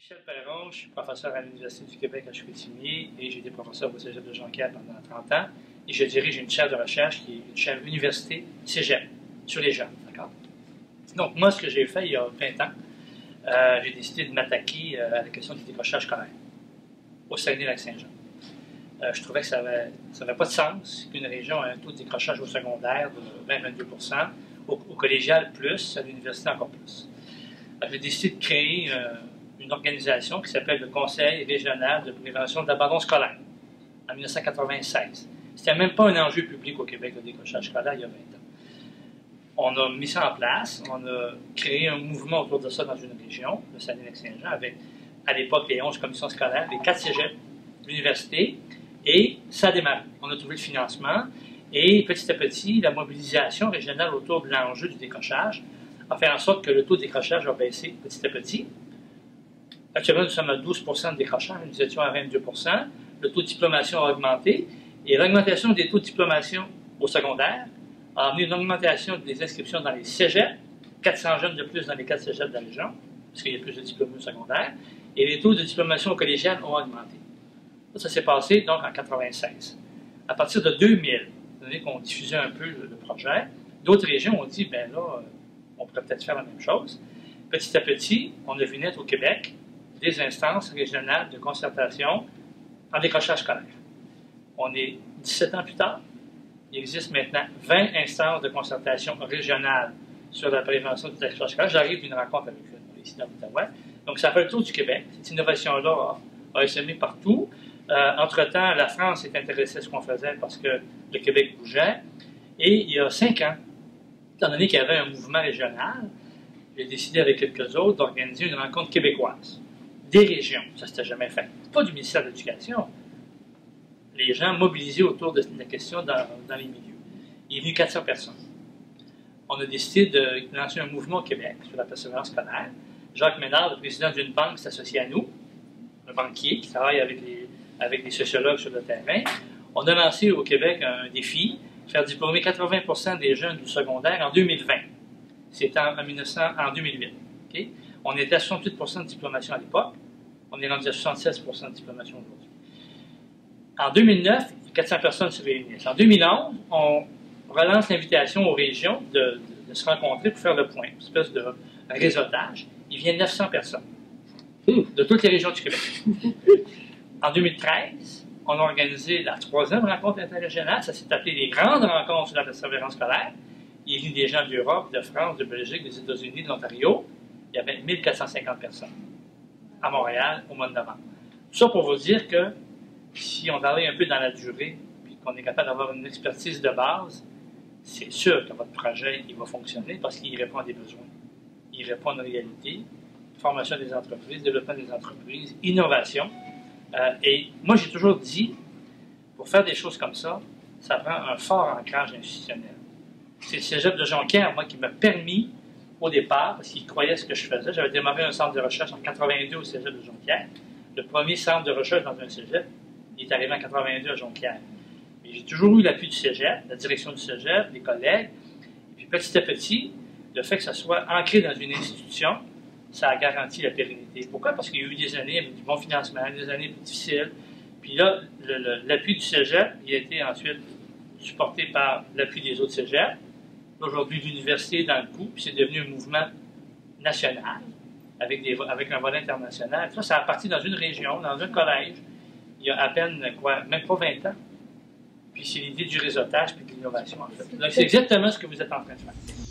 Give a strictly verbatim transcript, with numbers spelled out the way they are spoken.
Michel Perron, je suis professeur à l'Université du Québec à Chicoutimi et j'ai été professeur au Cégep de Jonquière pendant trente ans. Et je dirige une chaire de recherche qui est une chaire université Cégep sur les jeunes. Donc, moi, ce que j'ai fait il y a vingt ans, euh, j'ai décidé de m'attaquer euh, à la question du décrochage scolaire au Saguenay-Lac-Saint-Jean. Euh, je trouvais que ça n'avait ça avait pas de sens qu'une région ait un taux de décrochage au secondaire de vingt à vingt-deux pour cent, au, au collégial plus, à l'université encore plus. Euh, j'ai décidé de créer euh, une organisation qui s'appelle le Conseil régional de prévention de l'abandon scolaire en mille neuf cent quatre-vingt-seize. C'était même pas un enjeu public au Québec, le décrochage scolaire, il y a vingt ans. On a mis ça en place, on a créé un mouvement autour de ça dans une région, le Saguenay-Lac-Saint-Jean, avec à l'époque les onze commissions scolaires, les quatre cégeps, l'université, et ça a démarré. On a trouvé le financement, et petit à petit, la mobilisation régionale autour de l'enjeu du décrochage a fait en sorte que le taux de décrochage a baissé petit à petit. Actuellement, nous sommes à douze pour cent de décrochage, nous étions à vingt-deux pour cent. Le taux de diplomation a augmenté, et l'augmentation des taux de diplomation au secondaire a amené une augmentation des inscriptions dans les cégeps, quatre cents jeunes de plus dans les quatre cégeps de la région, parce qu'il y a plus de diplômés au secondaire, et les taux de diplomation collégiale ont augmenté. Ça, ça s'est passé donc en quatre-vingt-seize. À partir de deux mille, donné qu'on diffusait un peu le, le projet, d'autres régions ont dit, ben là, on pourrait peut-être faire la même chose. Petit à petit, on a vu naître au Québec des instances régionales de concertation en décrochage scolaire. On est dix-sept ans plus tard. Il existe maintenant vingt instances de concertation régionales sur la prévention du décrochage scolaire. J'arrive d'une rencontre avec eux ici dans l'Outaouais. Donc, ça fait le tour du Québec. Cette innovation-là a, a essaimé partout. Euh, Entre-temps, la France s'est intéressée à ce qu'on faisait parce que le Québec bougeait. Et il y a cinq ans, étant donné qu'il y avait un mouvement régional, j'ai décidé avec quelques autres d'organiser une rencontre québécoise des régions. Ça, c'était jamais fait. Pas du ministère de l'Éducation. Les gens mobilisés autour de la question dans, dans les milieux. Il est venu quatre cents personnes. On a décidé de lancer un mouvement au Québec sur la persévérance scolaire. Jacques Ménard, le président d'une banque, s'est associé à nous, un banquier qui travaille avec les, avec les sociologues sur le terrain. On a lancé au Québec un défi, faire diplômer quatre-vingts pour cent des jeunes du secondaire en deux mille vingt. C'était en, en, en deux mille huit. Okay? On était à soixante-huit pour cent de diplomation à l'époque. On est rendu à soixante-seize pour cent de diplomation aujourd'hui. En deux mille neuf, quatre cents personnes se réunissent. En deux mille onze, on relance l'invitation aux régions de, de, de se rencontrer pour faire le point, une espèce de réseautage. Il vient neuf cents personnes de toutes les régions du Québec. En deux mille treize, on a organisé la troisième rencontre interrégionale. Ça s'est appelé les grandes rencontres sur la persévérance scolaire. Il est venu des gens d'Europe, de France, de Belgique, des États-Unis, de l'Ontario. Il y avait mille quatre cent cinquante personnes à Montréal au mois de novembre. Tout ça pour vous dire que si on travaille un peu dans la durée, puis qu'on est capable d'avoir une expertise de base, c'est sûr que votre projet il va fonctionner parce qu'il répond à des besoins. Il répond à une réalité, formation des entreprises, développement des entreprises, innovation. Euh, et moi, j'ai toujours dit, pour faire des choses comme ça, ça prend un fort ancrage institutionnel. C'est le Cégep de Jonquière, moi, qui m'a permis, au départ, parce qu'il croyait ce que je faisais. J'avais démarré un centre de recherche en quatre-vingt-deux au Cégep de Jonquière. Le premier centre de recherche dans un Cégep, il est arrivé en quatre-vingt-deux à Jonquière. Mais j'ai toujours eu l'appui du Cégep, la direction du Cégep, des collègues. Et puis petit à petit, le fait que ça soit ancré dans une institution, ça a garanti la pérennité. Pourquoi? Parce qu'il y a eu des années avec du bon financement, des années plus difficiles. Puis là, l'appui du Cégep, il a été ensuite supporté par l'appui des autres Cégeps. Aujourd'hui, l'université est dans le coup, puis c'est devenu un mouvement national, avec, des, avec un volet international. Ça, ça a parti dans une région, dans un collège, il y a à peine, quoi, même pas vingt ans. Puis c'est l'idée du réseautage puis de l'innovation, en fait. Donc, c'est exactement ce que vous êtes en train de faire.